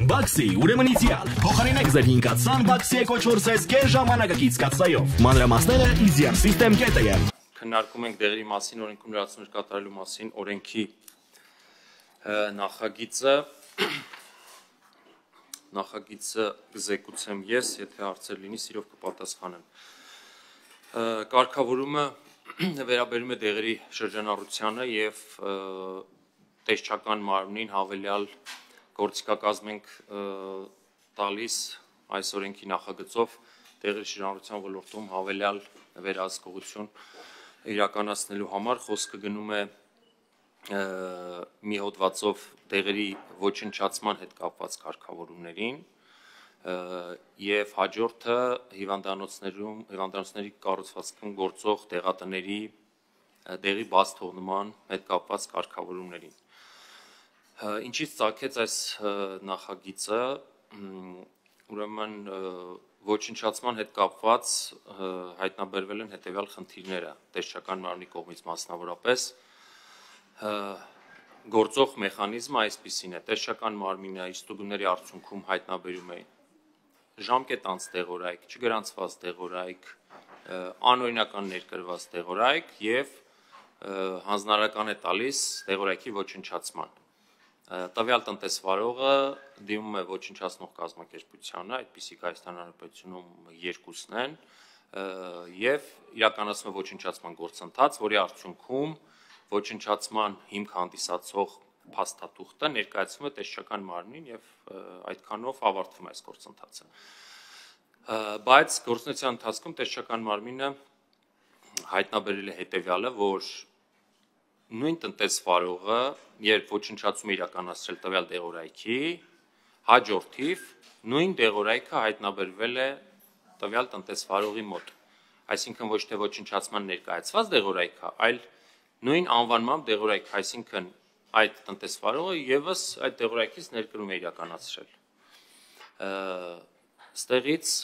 Բաքսի, ուրեմն իդեալ։ Փոխարինեք ձեր 5-ացան Բաքսի Eco 4S գեր ժամանակակից կաթսայով։ Մանրամասները easyardsystem.am։ Քննարկում ենք դեղերի մասին, օրենքում լրացումներ կատարելու մասին, օրենքի նախագիծը կզեկուցեմ ես, եթե հարցեր լինի, սիրով կպատասխանեմ։ Կարգավորումը վերաբերում է դեղերի շրջանառությանը եւ տեսչական մարմնին հավելյալ գործիքակազմ ենք տալիս այս օրենքի նախագծով դեղերի շրջանառության ոլորտում հավելյալ վերահսկողություն իրականացնելու համար խոսքը գնում է մի հոդվածով դեղերի ոչնչացման հետ կապված կարգավորումներին եւ հաջորդը հիվանդանոցների կառուցվածքում գործող դեղատների դեղի բաց թողնման հետ կապված կարգավորումներին։ Ինչից ծագեց այս նախագիծը, ուրեմն ոչնչացման հետ կապված հայտնաբերվել են հետևյալ խնդիրները տեսչական մարմնի կողմից մասնավորապես գործող մեխանիզմը այսպիսին է տեսչական մարմինը իր ստուգումների արդյունքում հայտնաբերում է ժամկետանց դեղորայք, չգրանցված դեղորայք, անօրինական ներկրված դեղորայք եւ հանձնարարական է տալիս դեղորայքի ոչնչացման։ Տվյալ տնտեսվարողը դիմում է ոչնչացնող կազմակերպությանը, այդպիսիք Հայաստան Հանրապետությունում երկուսն են, եւ իրականացնում է ոչնչացման գործընթաց, որի արդյունքում ոչնչացման հիմք հանդիսացող փաստաթուղթը ներկայացվում է տեսչական մարմնին եւ այդքանով ավարտվում է այս գործընթացը։ Բայց գործունեության ընթացքում տեսչական մարմինը հայտնաբերել է հետեւյալը, որ նույն տնտեսվարողը, երբ ոչնչացում է իրականացրել տվյալ դեղորայքի, հաջորդիվ նույն դեղորայքը հայտնաբերվել է տվյալ տնտեսվարողի մոտ։ Այսինքն ոչ թե ոչնչացման ներկայացված դեղորայքը, այլ նույն անվանմամբ դեղորայք, այսինքն այդ տնտեսվարողը եւս այդ դեղորայքից ներկրում է իրականացրել։ Ստեղից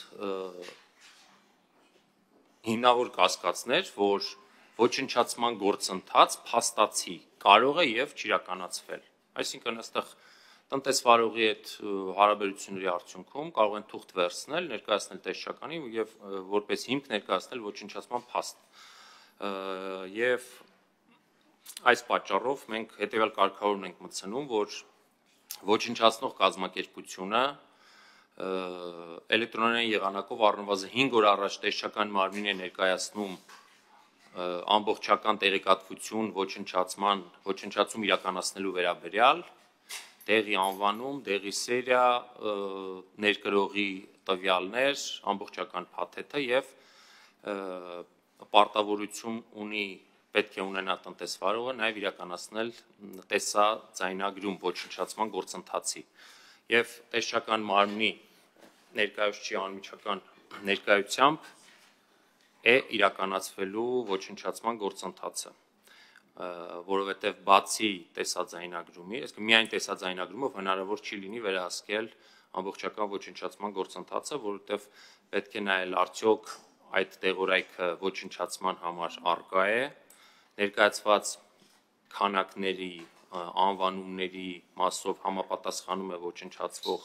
հիմնավոր կասկածներ, որ ոչնչացման գործընթաց փաստացի կարող է եւ չիրականացվել։ Այսինքն այստեղ տնտեսվարողի հետ հարաբերությունների արդյունքում կարող են թուղթ վերցնել, ներկայացնել տեսչականին եւ որպես հիմք ներկայացնել ոչնչացման փաստ։ Եվ այս պատճառով մենք հետեւյալ կարգավորումն ենք մտցնում, որ ոչնչացնող կազմակերպությունը էլեկտրոնային եղանակով առնվազն 5 օր առաջ տեսչական մարմին է ներկայացնում ամբողջական տեղեկատվություն ոչնչացում իրականացնելու վերաբերյալ, դեղի անվանում, դեղի սերիա, ներկրողի տվյալներ, ամբողջական փաթեթը եւ պարտավորություն ունի պետք է ունենա տնտեսվարողը նաեւ իրականացնել տեսաձայնագրում ոչնչացման գործընթացի եւ տեսչական մարմնի ներկայացուցիչի անմիջական ներկայությամբ է իրականացվելու ոչնչացման գործընթացը, որովհետև բացի տեսաձայնագրումի, այսինքն միայն տեսաձայնագրումով հնարավոր չի լինի վերահսկել ամբողջական ոչնչացման գործընթացը, որովհետև պետք է նայել արդյոք այդ դեղորայքը ոչնչացման համար առկա է, ներկայացված քանակների, անվանումների մասով համապատասխանում է ոչնչացվող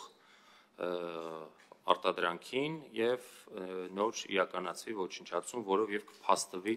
արտադրանքին եւ նոր իրականացվի ոչնչացում, որով եւ կփաստվի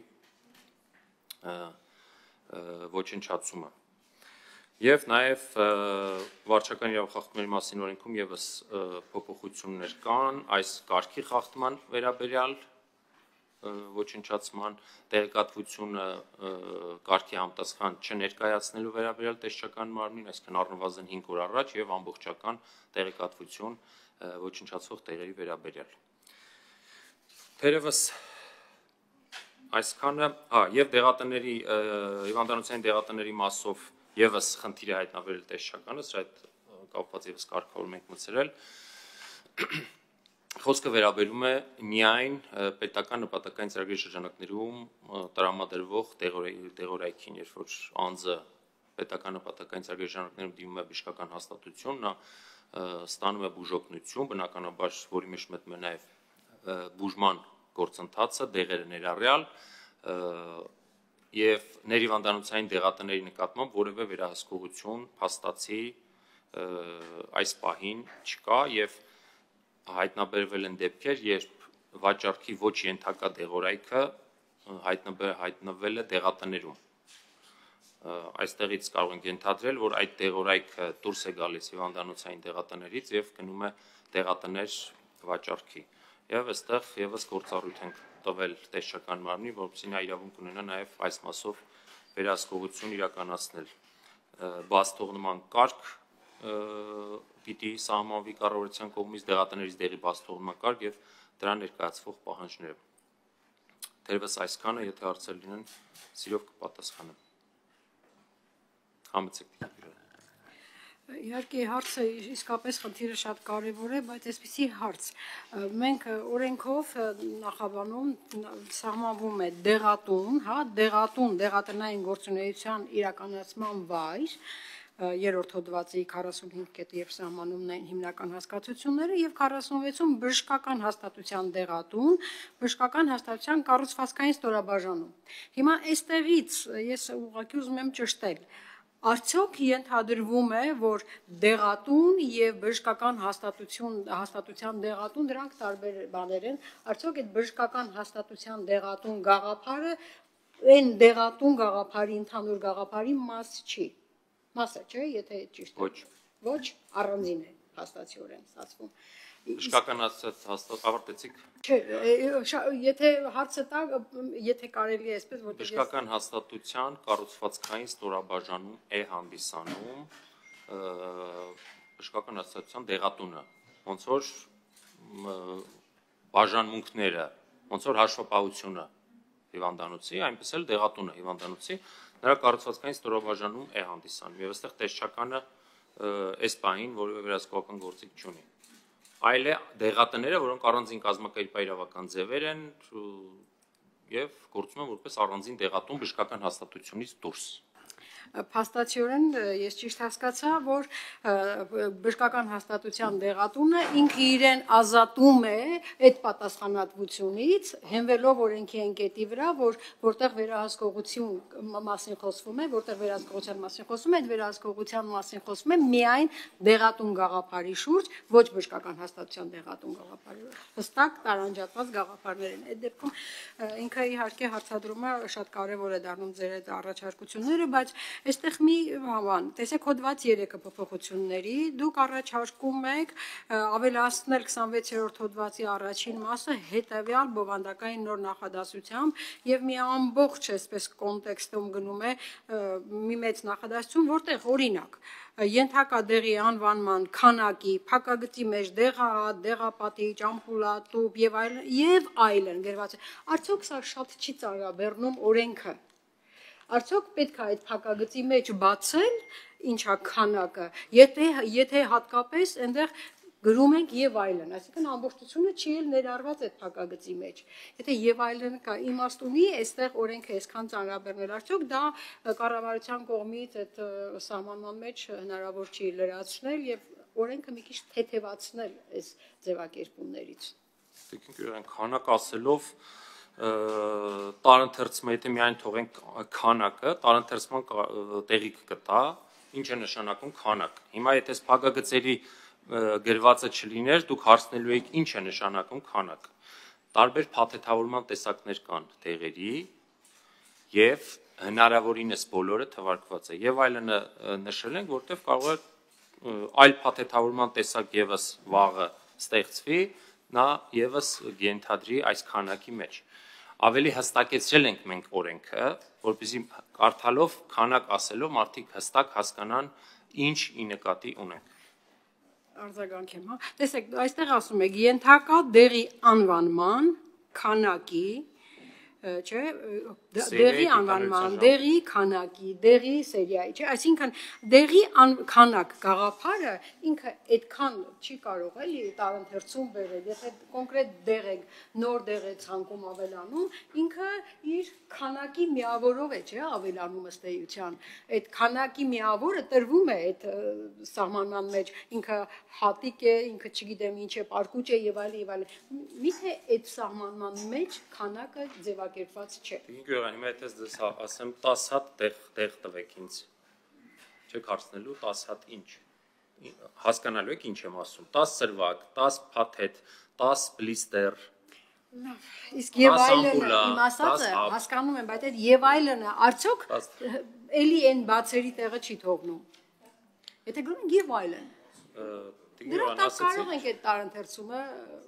ոչնչացումը։ Եվ նաեւ վարչական իրավախախտումների մասին օրենքում եւս փոփոխություններ կան այս կարգի խախտման վերաբերյալ ոչնչացման տեղեկատվությունը կարգի համապատասխան չներկայացնելու վերաբերյալ տեսչական մարմնին, այսինքն առնվազն 5 օր առաջ եւ ամբողջական տեղեկատվություն ոչնչացվող տեղերի վերաբերյալ։ Թերևս այսքանը, եւ դեղատների հիվանդանոցային դեղատների մասով եւս խնդիր է հայտնաբերել տեսչականը, սրա հետ կապված եւս կարգավորում ենք մտցրել։ Խոսքը վերաբերում է միայն պետական նպատակային ծրագրի շրջանակներում տրամադրվող դեղորայքին, երբ որ անձը պետական նպատակային ծրագրի շրջանակներում դիմում է բժշկական հաստատություն, նա ստանում է բուժօգնություն, բնականաբար, որի մեջ մտնում է նաև բուժման գործընթացը, դեղերը ներառյալ, եւ ներհիվանդանոցային դեղատների նկատմամբ որևէ վերահսկողություն փաստացի այս պահին չկա եւ հայտնաբերվել են դեպքեր, երբ վաճառքի ոչ ենթակա դեղորայքը հայտնվել է դեղատներում։ Այստեղից կարող ենք ենթադրել, որ այդ դեղորայքը դուրս է գալիս հիվանդանոցային դեղատներից եւ գնում է դեղատներ վաճառքի։ Եվ այստեղ եւս գործառույթ ենք տվել տեսչական մարմնին, որովհետեւ նա իրավունք ունենա նաեւ այս մասով վերահսկողություն իրականացնել։ Բաց թողնման կարգ պիտի սահմանվի կառավարության կողմից, դեղատներից դեղի բաց թողնման կարգ եւ դրա ներկայացվող պահանջները։ Դերևս այսքանը, եթե հարցեր լինեն, սիրով կպատասխանեմ։ Համեցեք։ Իհարկե հարցը իսկապես խնդիրը շատ կարևոր է, բայց այսպեսի հարց։ Մենք օրենքով նախաբանում սահմանվում է դեղատուն, դեղատնային գործունեության իրականացման վայր, երրորդ հոդվածի 45 կետը եւ սահմանում են հիմնական հասկացությունները եւ 46-ում բժշկական հաստատության դեղատուն, բժշկական հաստատության կառուցվածքային ստորաբաժանում։ Հիմա այստեղից ես ուղղակի ուզում եմ ճշտել. Արդյոք ենթադրվում է, որ դեղատուն եւ բժշկական հաստատության դեղատուն դրանք տարբեր բաներ են, արդյոք այդ բժշկական հաստատության դեղատուն գաղափարը այն դեղատուն գաղափարի ընդհանուր գաղափարի մաս չի։ Մասը չէ, եթե ճիշտ է։ Ոչ, առանձին է հաստատիորեն ստացվում։ Բժշկական հաստատ ավարտեցիք։ Չէ, եթե հարցը տա, եթե կարելի է այսպես, որտեղ բժշկական հաստատության կառուցվածքային ստորաբաժանում է հանդիսանում բժշկական հաստատության դեղատունը, ոնց որ բաժանմունքները, ոնց որ հաշվապահությունը հիվանդանոցի, այնպես էլ դեղատունը հիվանդանոցի, նրա կառուցվածքային ստորաբաժանում է հանդիսանում եւ այստեղ տեսչականը այս պահին որևէ վերահսկողական գործիք չունի։ Այլ է դեղատները, որոնք առանձին կազմակերպայրավական ձևեր են եւ գործում են որպես առանձին դեղատուն բժշկական հաստատությունից դուրս։ Փաստացիորեն ես ճիշտ հասկացա, որ բժշկական հաստատության դեղատունը ինքը իրեն ազատում է այդ պատասխանատվությունից, հենվելով օրենքի ընկետի վրա, որտեղ վերահսկողության մասին խոսվում է, այդ վերահսկողության մասին խոսվում է միայն դեղատուն գաղափարի շուրջ, ոչ բժշկական հաստատության դեղատուն գաղափարի։ Հստակ տարանջատված գաղափարներ են։ Այդ դեպքում ինքը իհարկե հարցադրումը շատ կարևոր է դառնում ձեր այդ առաջարկությունները, բայց այստեղ մի բան, տեսեք հոդված 3-ը փոփոխությունների, դուք առաջարկում եք ավելացնել 26-րդ հոդվածի առաջին մասը հետևյալ բովանդակային նոր նախադասությամբ եւ մի ամբողջ այսպես կոնտեքստում գնում է մի մեծ նախադասություն, որտեղ օրինակ ենթակա դեղի անվանման քանակի, փակագծի մեջ դեղահատ, դեղապատիչ, ամպուլատուփ եւ այլն գրված է։ Արդյոք սա շատ չի ծանրաբեռնում օրենքը։ Արդյոք պետք է այդ փակագծի մեջ բացել ինչա քանակը, եթե հատկապես այնտեղ գրում ենք եւ այլն, այսինքն ամբողջությունը չի էլ ներառված այդ փակագծի մեջ։ Եթե եւ այլն կա իմաստ ունի, այստեղ օրենքը այսքան ծանրաբեռնել, արդյոք դա կառավարության կողմից այդ սահմանման մեջ հնարավոր չի լրացնել եւ օրենքը մի քիչ թեթևացնել այս ձևակերպումներից։ Դուք քանակ ասելով տարընթերցումը, եթե միայն թողենք քանակը, տարընթերցման տեղիք կտա, ինչ է նշանակում քանակ։ Հիմա եթե փակագծերի գրվածը չլիներ, դուք հարցնելու եք ինչ է նշանակում քանակ։ Տարբեր փաթեթավորման տեսակներ կան դեղերի եւ հնարավորինս բոլորը թվարկված է։ Եվ այլն նշել ենք, որտեղ կարող է այլ փաթեթավորման տեսակ եւս վաղը ստեղծվի, նա եւս ենթադրի այս քանակի մեջ։ Ավելի հստակեցրել ենք մենք օրենքը, որպեսզի կարդալով քանակ ասելով մարդիկ հստակ հասկանան ինչ ի նկատի ունենք։ Արձագանք եմ, հա։ Տեսեք, այստեղ ասում եք ենթակա դեղի անվանման քանակի, չէ, դեղի անվանման, դեղի քանակի, դեղի սերիայի, չէ, այսինքն դեղի քանակ գաղափարը ինքը այդքան չի կարող էլի տարընթերցում բերել, եթե կոնկրետ դեղ եք, նոր դեղ եք ցանկում ավելանում, ինքը իր քանակի միավորով է, չէ, ավելանում ըստ էության։ Այդ քանակի միավորը տրվում է այդ սահմանման մեջ, ինքը հատիկ է, ինքը չգիտեմ ինչ է, պարկուճ է եւ այլն։ Միթե այդ սահմանման մեջ քանակը ձևակերպված չէ։ Հիմա եթե ես ասեմ 10 հատ դեղ տվեք ինձ, չեք հարցնելու 10 հատ ինչ։ հասկանալու եք ինչ եմ ասում, 10 սրվակ, 10 փաթեթ, 10 բլիստեր, իսկ եւ այլն իմ ասածը հասկանում եմ, բայց այդ եւ այլնը արդյոք էլի այն բացերի տեղը չի թողնում։ Եթե գրում ենք եւ այլն։ Դրանք կարող ենք այդ տարընթերցումը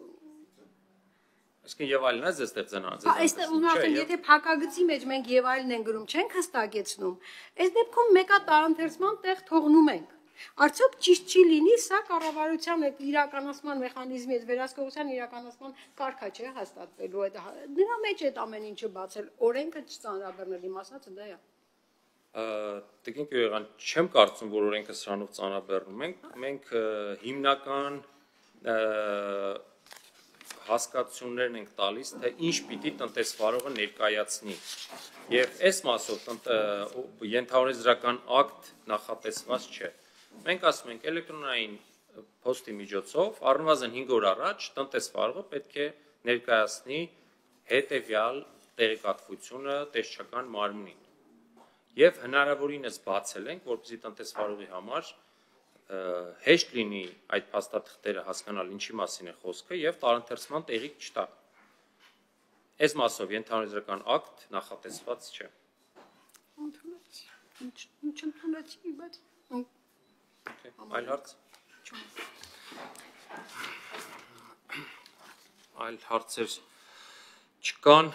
Այսինքն եւ այլն է ձեզ ստեղծանած։ Այստեղ ուրախ եթե փակագծի մեջ մենք եւ այլն են գրում, չենք հստակեցնում։ Այս դեպքում մեկա տարընթերցման տեղ թողնում ենք։ Արդյոք ճիշտ չի լինի սա կառավարության այդ իրականացման մեխանիզմի, այդ վերահսկողության իրականացման կարգա չէ հաստատվելու այդ դրա մեջ այդ ամեն ինչը բացել օրենքը չծանրաբեռնել իմ ասածը դա է։ Տիկին Գյուղյան, չեմ կարծում, որ օրենքը սրանով ծանրաբեռնում ենք։ Մենք հիմնական հասկացություններն ենք տալիս, թե ինչ պիտի տնտեսվարողը ներկայացնի։ Եվ այս մասով ենթահորիզոնական ակտ նախատեսված չէ։ Մենք ասում ենք էլեկտրոնային փոստի միջոցով առնվազն 5 օր առաջ տնտեսվարողը պետք է ներկայացնի հետևյալ տեղեկատվությունը տեսչական մարմնին։ Եվ հնարավորինս բացել ենք, որպեսզի տնտեսվարողի համար հեշտ լինի այդ փաստաթղթերը հասկանալ ինչի մասին է խոսքը եւ տարընթերցման տեղի չտա։ Այս մասով ենթահորիզոնական ակտ նախատեսված չէ։ Ինչ ընդունեցի, բայց Այլ հարց։ Այլ հարցեր չկան։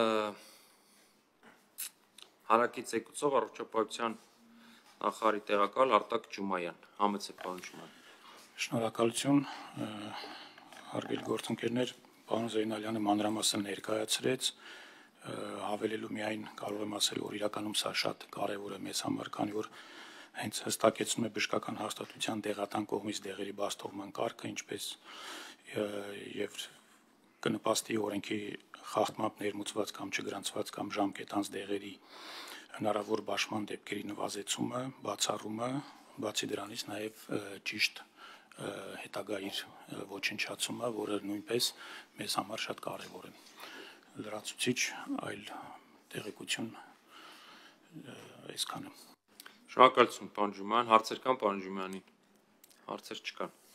Հարակից եկուցող առողջապահության նախարարի տեղակալ Արտակ Ջումայան, համեցեք պարոն Ջումայան։ Շնորհակալություն, հարգելի գործընկերներ, պարոն Զեյնալյանը մանրամասն ներկայացրեց, հավելելու միայն կարող եմ ասել, որ իրականում սա շատ կարևոր է մեզ համար, քանի որ հենց հստակեցնում է բժշկական հաստատության դեղատան կողմից դեղերի բաստողման կարգը, ինչպես եւ կնպաստի օրենքի խախտմամբ ներմուծված կամ չգրանցված կամ ժամկետանց դեղերի հնարավոր բաշխման դեպքերի նվազեցումը, բացառումը, բացի դրանից նաև ճիշտ հետագա իր ոչնչացումը, որը նույնպես մեզ համար շատ կարևոր է։ Լրացուցիչ այլ տեղեկություն այսքանը։ Շնորհակալություն, պարոն Ջումայան, հարցեր կան պարոն Ջումյանին։ Հարցեր չկան։